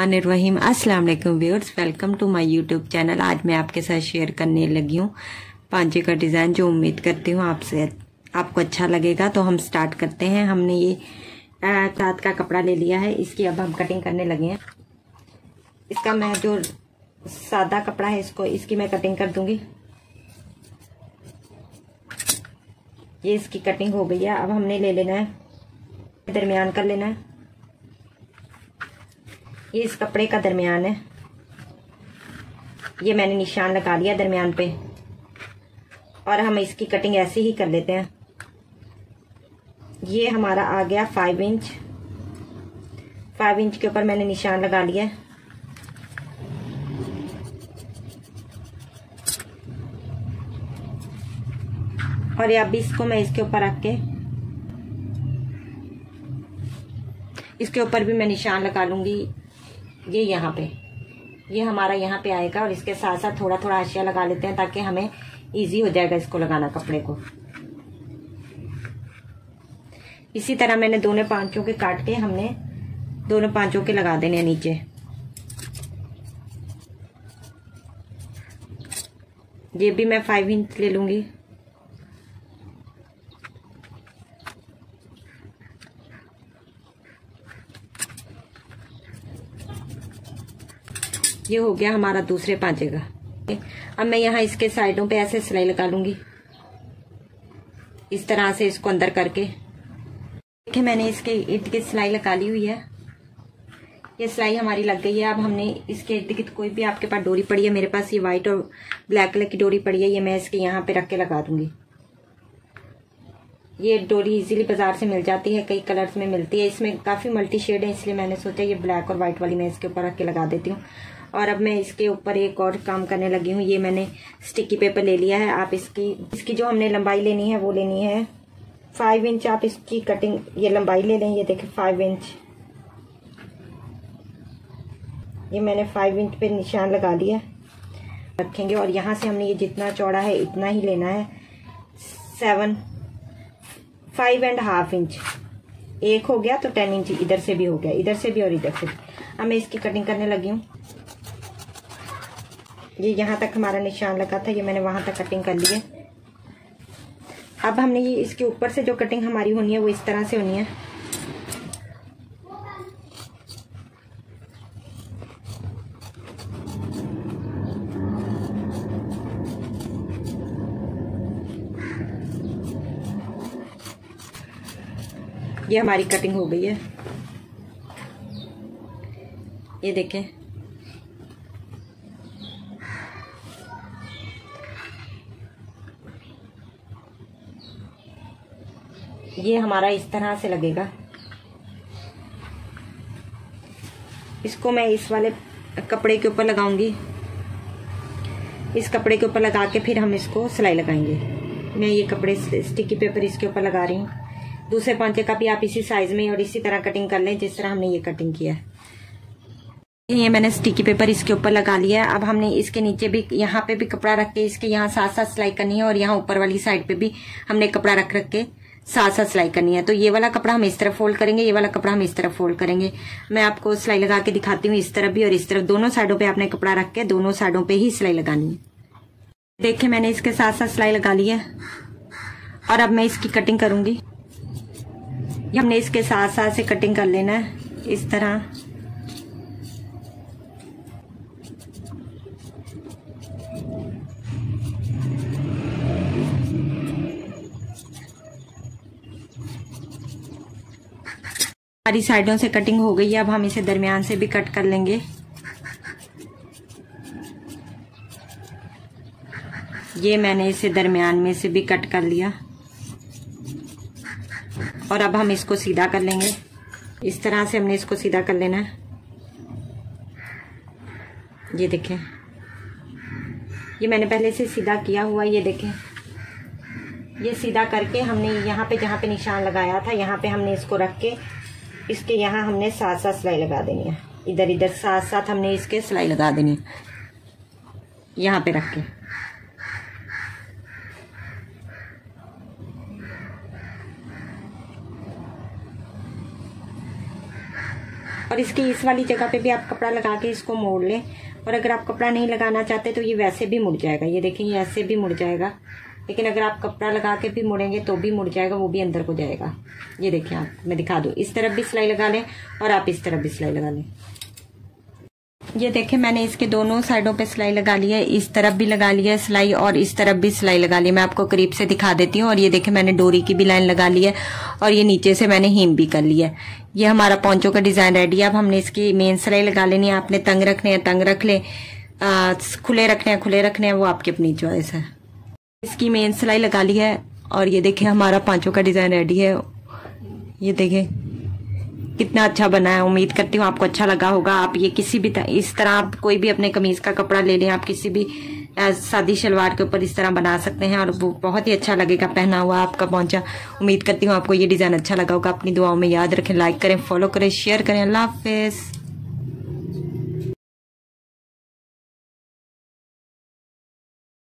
बिस्मिल्लाहिर्रहमानिर्रहीम। अस्सलाम वालेकुम viewers, welcome to my YouTube channel. आज मैं आपके साथ शेयर करने लगी हूँ पांचे का डिज़ाइन, जो उम्मीद करती हूँ आपको अच्छा लगेगा। तो हम स्टार्ट करते हैं। हमने ये रात का कपड़ा ले लिया है, इसकी अब हम कटिंग करने लगे हैं। इसका मैं जो सादा कपड़ा है इसकी मैं कटिंग कर दूंगी। ये इसकी कटिंग हो गई है। अब हमने ले लेना है, दरमियान कर लेना है। ये इस कपड़े का दरमियान है, ये मैंने निशान लगा लिया दरमियान पे। और हम इसकी कटिंग ऐसे ही कर लेते हैं। ये हमारा आ गया 5 इंच। 5 इंच के ऊपर मैंने निशान लगा लिया है। और अब इसको मैं इसके ऊपर रख के इसके ऊपर भी मैं निशान लगा लूंगी। ये यहाँ पे, ये हमारा यहाँ पे आएगा। और इसके साथ साथ थोड़ा थोड़ा हाशिया लगा लेते हैं ताकि हमें इजी हो जाएगा इसको लगाना कपड़े को। इसी तरह मैंने दोनों पांचों के काट के हमने दोनों पांचों के लगा देने हैं नीचे। ये भी मैं 5 इंच ले लूंगी। ये हो गया हमारा दूसरे पांचे का। अब मैं यहाँ इसके साइडों पे ऐसे सिलाई लगा लूंगी, इस तरह से इसको अंदर करके। देखिए मैंने इसके इर्द गिर्द सिलाई लगा ली हुई है। ये सिलाई हमारी लग गई है। अब हमने इसके इर्द गिर्द कोई भी आपके पास डोरी पड़ी है, मेरे पास ये व्हाइट और ब्लैक कलर की डोरी पड़ी है, ये मैं इसके यहाँ पे रख के लगा दूंगी। ये डोरी इजीली बाजार से मिल जाती है, कई कलर्स में मिलती है। इसमें काफी मल्टी शेड है, इसलिए मैंने सोचा ये ब्लैक और व्हाइट वाली मैं इसके ऊपर रख के लगा देती हूँ। और अब मैं इसके ऊपर एक और काम करने लगी हूँ। ये मैंने स्टिकी पेपर ले लिया है। आप इसकी जो हमने लंबाई लेनी है वो लेनी है 5 इंच। आप इसकी कटिंग ये लंबाई ले लें। ये देखें 5 इंच, ये मैंने 5 इंच पे निशान लगा लिया रखेंगे। और यहाँ से हमने ये जितना चौड़ा है इतना ही लेना है। 5.5 इंच एक हो गया, तो 10 इंच इधर से भी हो गया, इधर से भी और इधर से भी। अब मैं इसकी कटिंग करने लगी हूँ। ये यहाँ तक हमारा निशान लगा था, ये मैंने वहां तक कटिंग कर ली है। अब हमने ये इसके ऊपर से जो कटिंग हमारी होनी है वो इस तरह से होनी है। ये हमारी कटिंग हो गई है, ये देखें। ये हमारा इस तरह से लगेगा। इसको मैं इस वाले कपड़े के ऊपर लगाऊंगी। इस कपड़े के ऊपर लगा के फिर हम इसको सिलाई लगाएंगे। मैं ये कपड़े स्टिकी पेपर इसके ऊपर लगा रही हूँ। दूसरे पांचे का भी आप इसी साइज में और इसी तरह कटिंग कर लें जिस तरह हमने ये कटिंग किया है। ये मैंने स्टिकी पेपर इसके ऊपर लगा लिया है। अब हमने इसके नीचे भी यहाँ पे भी कपड़ा रख के इसके यहाँ साथ साथ सिलाई करनी है। और यहाँ ऊपर वाली साइड पे भी हमने कपड़ा रख के साथ साथ सिलाई करनी है। तो ये वाला कपड़ा हम इस तरफ फोल्ड करेंगे, ये वाला कपड़ा हम इस तरफ फोल्ड करेंगे। मैं आपको सिलाई लगा के दिखाती हूँ, इस तरफ भी और इस तरफ, दोनों साइडों पे आपने कपड़ा रख के दोनों साइडों पे ही सिलाई लगानी है। देखिए मैंने इसके साथ साथ सिलाई लगा ली है। और अब मैं इसकी कटिंग करूंगी। हमने इसके साथ साथ से कटिंग कर लेना है इस तरह। सारी साइडों से कटिंग हो गई है। अब हम इसे दरमियान से भी कट कर लेंगे। ये मैंने इसे दरमियान में से भी कट कर लिया। और अब हम इसको सीधा कर लेंगे। इस तरह से हमने इसको सीधा कर लेना है। ये देखें, ये मैंने पहले से सीधा किया हुआ। ये देखें, ये सीधा करके हमने यहाँ पे जहाँ पे निशान लगाया था यहाँ पे हमने इसको रख के इसके यहाँ हमने साथ साथ सिलाई लगा देनी है। इधर इधर साथ साथ हमने इसके सिलाई लगा देनी है यहाँ पे रख के। और इसकी इस वाली जगह पे भी आप कपड़ा लगा के इसको मोड़ लें। और अगर आप कपड़ा नहीं लगाना चाहते तो ये वैसे भी मुड़ जाएगा। ये देखें, ये ऐसे भी मुड़ जाएगा, लेकिन अगर आप कपड़ा लगा के भी मुड़ेंगे तो भी मुड़ जाएगा, वो भी अंदर को जाएगा। ये देखें, आप मैं दिखा दूँ, इस तरफ भी सिलाई लगा लें और आप इस तरफ भी सिलाई लगा लें। ये देखें, मैंने इसके दोनों साइडों पे सिलाई लगा ली है, इस तरफ भी लगा लिया है सिलाई और इस तरफ भी सिलाई लगा ली है। मैं आपको करीब से दिखा देती हूँ। और ये देखें, मैंने डोरी की भी लाइन लगा ली है और ये नीचे से मैंने हीम भी कर ली है। ये हमारा पोंचो का डिजाइन रेडी है। अब हमने इसकी मेन सिलाई लगा लेनी है। आपने तंग रखने हैं तंग रख ले, खुले रखने हैं खुले रखने हैं, वो आपकी अपनी चॉइस है। इसकी मेन सिलाई लगा ली है और ये देखें, हमारा पोंचो का डिजाइन रेडी है। ये देखें कितना अच्छा बना है। उम्मीद करती हूँ आपको अच्छा लगा होगा। आप ये किसी भी इस तरह आप कोई भी अपने कमीज का कपड़ा ले लें, आप किसी भी सादी शलवार के ऊपर इस तरह बना सकते हैं और वो बहुत ही अच्छा लगेगा पहना हुआ आपका पोंचा। उम्मीद करती हूँ आपको ये डिजाइन अच्छा लगा होगा। अपनी दुआओं में याद रखें, लाइक करें, फॉलो करें, शेयर करें। अल्लाह हाफिज।